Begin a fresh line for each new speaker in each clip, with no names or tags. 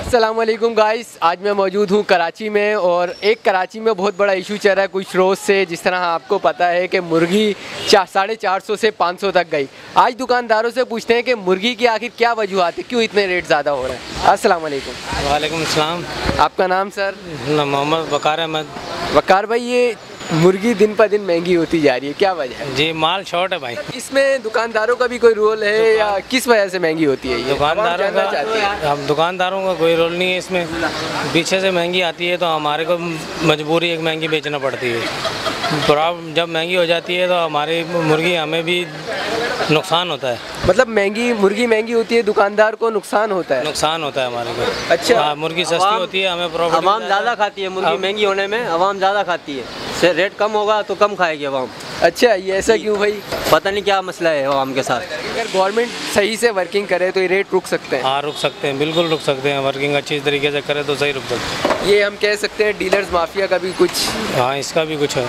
अस्सलामुअलैकुम गाइस, आज मैं मौजूद हूँ कराची में और एक कराची में बहुत बड़ा इशू चल रहा है कुछ रोज़ से। जिस तरह आपको पता है कि मुर्गी 450 से 500 तक गई। आज दुकानदारों से पूछते हैं कि मुर्गी की आखिर क्या वजूहत है, क्यों इतने रेट ज़्यादा हो रहे हैं। अस्सलाम वालेकुम।
वालेकुम अस्सलाम।
आपका नाम सर?
मोहम्मद वकार अहमद।
वकार भाई, ये मुर्गी दिन पर दिन महंगी होती जा रही है, क्या वजह है?
जी, माल शॉर्ट है भाई।
इसमें दुकानदारों का भी कोई रोल है या किस वजह से महंगी होती है? ये
दुकानदारों का कोई रोल नहीं है इसमें। पीछे से महंगी आती है तो हमारे को मजबूरी एक महंगी बेचना पड़ती है। प्रॉब्लम जब महंगी हो जाती है तो हमारी मुर्गी हमें भी नुकसान होता है।
मतलब मुर्गी महंगी होती है, दुकानदार को नुकसान होता है?
नुकसान होता है हमारे को।
अच्छा,
मुर्गी सस्ती होती है, हमें प्रॉफिट।
आवाम ज़्यादा खाती है मुर्गी महंगी होने में, आवाम ज़्यादा खाती है। रेट कम होगा तो कम खाएगी आवाम।
अच्छा, ये ऐसा क्यों भाई?
पता नहीं क्या मसला है आवाम के साथ।
अगर गवर्नमेंट सही से वर्किंग करे तो ये रेट रुक सकते हैं?
हाँ, रुक सकते हैं, बिल्कुल रुक सकते हैं। वर्किंग अच्छी तरीके से करे तो सही रुक सकते हैं।
ये हम कह सकते हैं डीलर्स माफिया का भी कुछ?
हाँ, इसका भी कुछ है।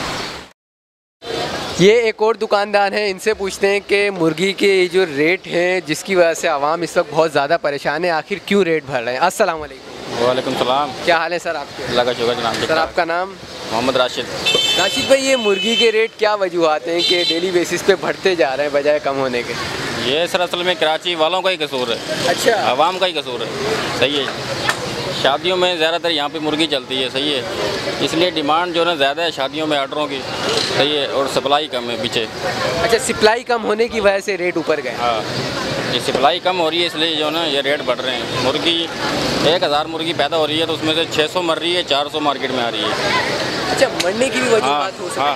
ये एक और दुकानदार हैं, इनसे पूछते हैं कि मुर्गी के जो रेट हैं जिसकी वजह से आवाम इस वक्त बहुत ज़्यादा परेशान है, आखिर क्यों रेट बढ़ रहे हैं। अस्सलाम वालेकुम।
वालेकुम सलाम।
क्या हाल है सर आपके?
अल्लाह का शुक्र जनाब।
सर आपका नाम?
मोहम्मद राशिद।
राशिद भाई, ये मुर्गी के रेट क्या वजूहत हैं कि डेली बेसिस पे बढ़ते जा रहे हैं बजाय कम होने के?
ये सर असल में कराची वालों का ही कसूर है।
अच्छा,
आवाम का ही कसूर है। सही है। शादियों में ज़्यादातर यहाँ पे मुर्गी चलती है। सही है, इसलिए डिमांड जो है ना ज़्यादा है शादियों में ऑर्डरों की। सही है, और सप्लाई कम है पीछे।
अच्छा, सप्लाई कम होने की वजह से रेट ऊपर गए?
हाँ, ये सप्लाई कम हो रही है इसलिए जो है ना ये रेट बढ़ रहे हैं। मुर्गी 1000 मुर्गी पैदा हो रही है तो उसमें से 600 मर रही है, 400 मार्केट में आ रही है।
अच्छा, मरने की भी वजूहत हो सकती है?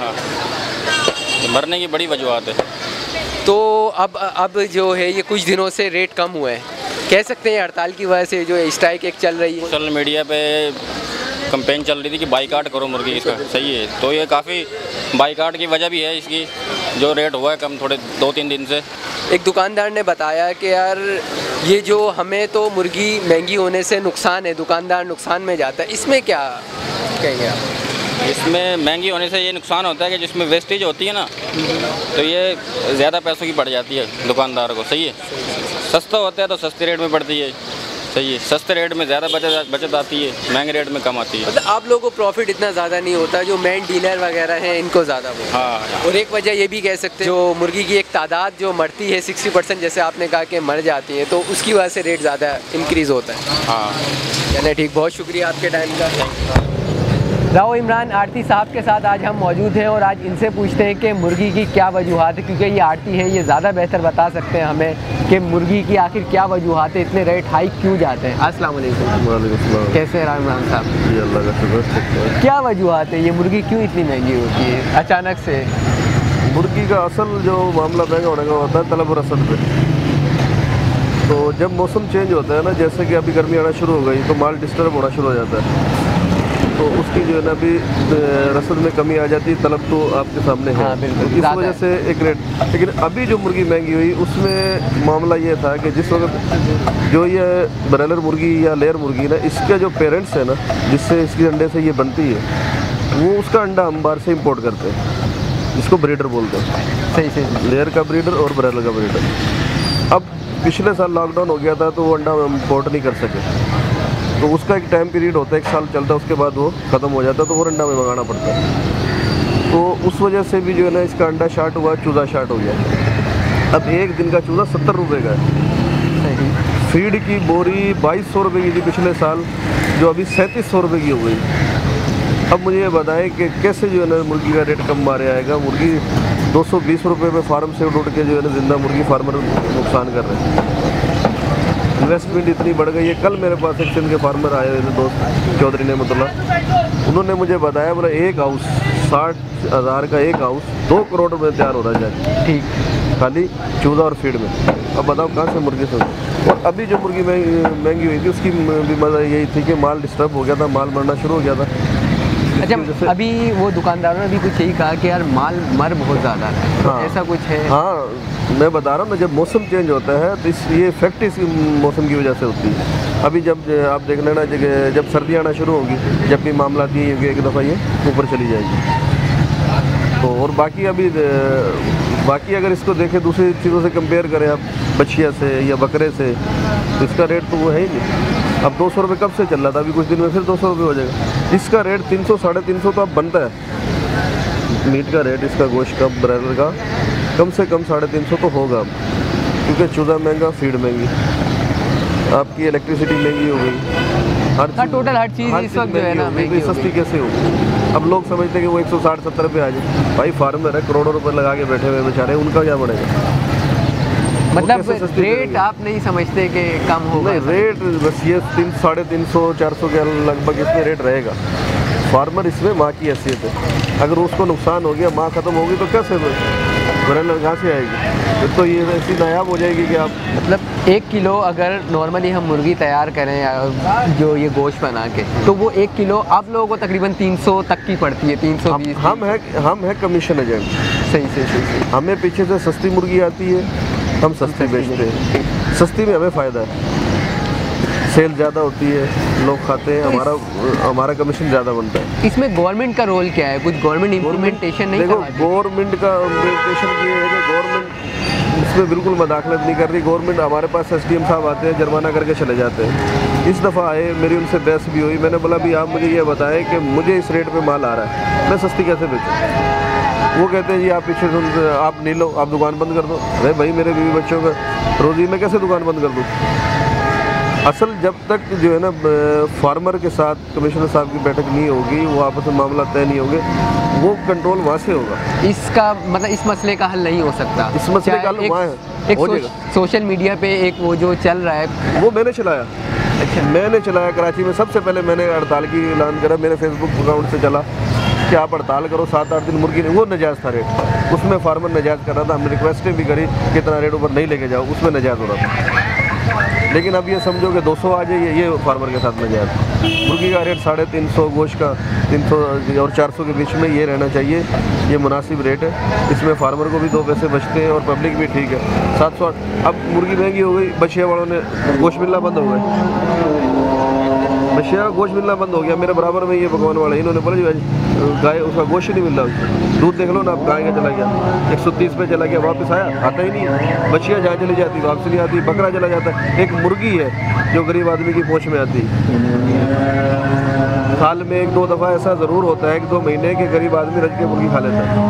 हाँ, मरने की बड़ी वजूहत है।
तो अब जो है ये कुछ दिनों से रेट कम हुए हैं, कह सकते हैं हड़ताल की वजह से जो स्ट्राइक एक चल रही है।
सोशल मीडिया पे कैंपेन चल रही थी कि बाइकाट करो मुर्गी इसका। सही है, तो ये काफ़ी बाइकाट की वजह भी है इसकी, जो रेट हुआ है कम थोड़े 2-3 दिन से।
एक दुकानदार ने बताया कि यार ये जो हमें तो मुर्गी महंगी होने से नुकसान है, दुकानदार नुकसान में जाता है, इसमें क्या कहेंगे आप?
इसमें महंगी होने से ये नुकसान होता है कि जिसमें वेस्टेज होती है ना, तो ये ज़्यादा पैसों की पड़ जाती है दुकानदार को। सही है, सस्ता होता है तो सस्ते रेट में पड़ती है। सही है, सस्ते रेट में ज़्यादा बचत आती है, महंगे रेट में कम आती है।
मतलब आप लोगों को प्रॉफिट इतना ज़्यादा नहीं होता, जो मेन डीलर वगैरह हैं इनको ज़्यादा होता है।
हाँ,
और एक वजह ये भी कह सकते हैं जो मुर्गी की एक तादाद जो मरती है 60% जैसे आपने कहा कि मर जाती है, तो उसकी वजह से रेट ज़्यादा इंक्रीज़ होता है।
हाँ,
चलिए ठीक, बहुत शुक्रिया आपके टाइम का। राव इमरान आरती साहब के साथ आज हम मौजूद हैं और आज इनसे पूछते हैं कि मुर्गी की क्या वजूहत है, क्योंकि ये आरती है, ये ज़्यादा बेहतर बता सकते हैं हमें कि मुर्गी की आखिर क्या वजूहत है, इतने रेट हाई क्यों जाते हैं। अस्सलाम वालेकुम।
वालेकुम सलाम।
कैसे हैं राव इमरान साहब?
जी, अल्लाह का शुक्र।
क्या वजूहत है, ये मुर्गी क्यों इतनी महंगी होती है अचानक से?
मुर्गी का असल जो मामला महंगा होने का होता है तलब और रसद पे। तो जब मौसम चेंज होता है ना, जैसे कि अभी गर्मी आना शुरू हो गई तो माल डिस्टर्ब होना शुरू हो जाता है, तो उसकी जो है ना अभी रसद में कमी आ जाती है। तलब तो आपके सामने है।
हाँ, बिल्कुल,
तो इस वजह से एक रेट। लेकिन अभी जो मुर्गी महंगी हुई उसमें मामला ये था कि जिस वक्त जो ये ब्रॉयलर मुर्गी या लेयर मुर्गी ना, इसके जो पेरेंट्स है ना, जिससे इसके अंडे से ये बनती है, वो उसका अंडा हम बाहर से इम्पोर्ट करते हैं, जिसको ब्रीडर बोलते हैं।
सही।
लेयर का ब्रीडर और ब्रॉयलर का ब्रीडर। अब पिछले साल लॉकडाउन हो गया था तो वो अंडा हम इम्पोर्ट नहीं कर सके, तो उसका एक टाइम पीरियड होता है, 1 साल चलता है, उसके बाद वो ख़त्म हो जाता है, तो वो अंडा में मंगाना पड़ता है। तो उस वजह से भी जो है ना इसका अंडा शार्ट हुआ, चूज़ा शार्ट हो गया। अब एक दिन का चूज़ा 70 रुपये का है। फीड की बोरी 2200 रुपये की थी पिछले साल, जो अभी 3700 रुपये की हो गई। अब मुझे ये बताएं कि कैसे जो है ना मुर्गी का रेट कम मारे आएगा। मुर्गी 220 रुपये में फार्म से उड़ के जो है ना जिंदा मुर्गी फार्मर नुकसान कर रहे हैं। इन्वेस्टमेंट इतनी बढ़ गई है। कल मेरे पास एक सिंध के फार्मर आए हुए थे, दोस्त चौधरी नेमतुल्ला, उन्होंने मुझे बताया बोला एक हाउस 60,000 का एक हाउस 2 करोड़ में तैयार हो रहा है। ठीक, खाली चूज़ा और फीड में। अब बताओ कहाँ से मुर्गी से। और अभी जो मुर्गी महंगी हुई थी उसकी भी मजा यही थी कि माल डिस्टर्ब हो गया था, माल मरना शुरू हो गया था।
अच्छा, अभी वो दुकानदारों ने भी कुछ यही कहा कि यार माल मर बहुत ज़्यादा है, तो ऐसा कुछ है?
हाँ, मैं बता रहा हूँ ना, जब मौसम चेंज होता है तो ये इफेक्ट इस मौसम की वजह से होती है। अभी जब आप देख लेना जब सर्दी आना शुरू होगी, जब भी मामला आती है एक दफ़ा ये ऊपर चली जाएगी। तो और बाकी अगर इसको देखें दूसरी चीज़ों से कंपेयर करें आप, बछिया से या बकरे से, तो इसका रेट तो वो है ही नहीं। अब 200 रुपये कब से चल रहा था, अभी कुछ दिन में फिर 200 रुपये हो जाएगा। इसका रेट 300 साढ़े 300 तो अब बनता है। मीट का रेट इसका, गोश्त का, ब्रॉयलर का कम से कम 350 तो होगा अब, क्योंकि चूज़ा महंगा, फीड महंगी, आपकी इलेक्ट्रिसिटी महंगी हो गई, हर चीज़
टोटल हर चीज़ इस वक्त जो है ना महंगी हो
सस्ती कैसे होगी। अब लोग समझते हैं कि वो 160-70 रुपये आ जाए, भाई फार्मर है, करोड़ों रुपए लगा के बैठे हुए बेचारे, उनका क्या बढ़ेगा।
मतलब रेट आप नहीं समझते कि कम होगा?
नहीं, रेट बस ये 300-350 400 के लगभग इसमें रेट रहेगा। फार्मर इसमें माँ की हैसियत है, अगर उसको नुकसान हो गया, माँ ख़त्म होगी तो कैसे ब्रॉयलर कहाँ से आएगी? फिर तो ये ऐसी नायाब हो जाएगी कि आप
मतलब 1 किलो अगर नॉर्मली हम मुर्गी तैयार करें जो ये गोश्त बना के, तो वो 1 किलो आप लोगों को तकरीबन 300 तक की पड़ती है, 320।
हम है कमीशन एजेंट।
सही।
हमें पीछे से सस्ती मुर्गी आती है, हम सस्ती बेचते हैं, सस्ती में हमें फ़ायदा है, सेल ज़्यादा होती है, लोग खाते हैं, हमारा कमीशन ज़्यादा बनता है।
इसमें गवर्नमेंट का रोल क्या है? कुछ गवर्नमेंट इम्प्लीमेंटेशन नहीं?
देखो, गवर्नमेंट का इम्प्लीमेंटेशन ये है कि गवर्नमेंट इसमें बिल्कुल मदाखलत नहीं कर रही। गवर्नमेंट, हमारे पास SDM साहब आते हैं, जुर्माना करके चले जाते हैं। इस दफ़ा आए, मेरी उनसे बहस भी हुई, मैंने बोला भी आप मुझे ये बताएं कि मुझे इस रेट पे माल आ रहा है, मैं सस्ती कैसे बेचूँ? वो कहते हैं जी आप पीछे आप नहीं लो, आप दुकान बंद कर दो। अरे भाई, मेरे बीवी बच्चों का रोज़ी, मैं कैसे दुकान बंद कर दूँ? असल जब तक जो है ना फार्मर के साथ कमिश्नर साहब की बैठक नहीं होगी, वो आपस में मामला तय नहीं होंगे, वो कंट्रोल वहाँ से होगा।
इसका मतलब इस मसले का हल नहीं हो सकता?
इस मसले का हल वहाँ है,
सोशल मीडिया पे एक वो जो चल रहा है,
वो मैंने चलाया। अच्छा, मैंने चलाया कराची में, सबसे पहले मैंने हड़ताल की ऐलान करा, मेरे फेसबुक अकाउंट से चला कि आप हड़ताल करो, 7-8 दिन मुर्गी नहीं। वो नजायज़ था रेट, उसमें फार्मर नजायज़ कर रहा था, हमने रिक्वेस्टें भी करी कि इतना रेट ऊपर नहीं लेके जाओ, उसमें नजायज़ हो रहा था। लेकिन अब ये समझो कि 200 आ जाइए, ये फार्मर के साथ नजायज़। मुर्गी का रेट 350, गोश्त का 300 और 400 के बीच में ये रहना चाहिए, ये मुनासिब रेट है। इसमें फार्मर को भी 2 पैसे बचते हैं और पब्लिक भी ठीक है। 700 अब मुर्गी महंगी हो गई, बछिया वालों ने गोश्त मिलना बंद हो गए, बछिया का गोश्त मिलना बंद हो गया। मेरे बराबर में ये पकवान वाले, इन्होंने बोला जी गाय, उसका गोश्त नहीं मिल रहा, दूध देख लो ना, अब गाय का चला गया 130 पे चला गया, वापस आया, आता ही नहीं। बछिया जहाँ चली जाती वापस नहीं आती, बकरा चला जाता है। एक मुर्गी है जो गरीब आदमी की पहुँच में आती है। साल में 1-2 दफ़ा ऐसा ज़रूर होता है, 1-2 महीने के गरीब आदमी रज के मुर्गी खा लेता है।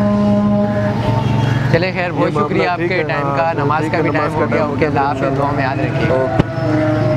चले खैर, बहुत शुक्रिया आपके टाइम का। नमाज का भी टाइम हो गया, ओके, अल्लाह हाफ़िज़, दुआ में याद रखिए।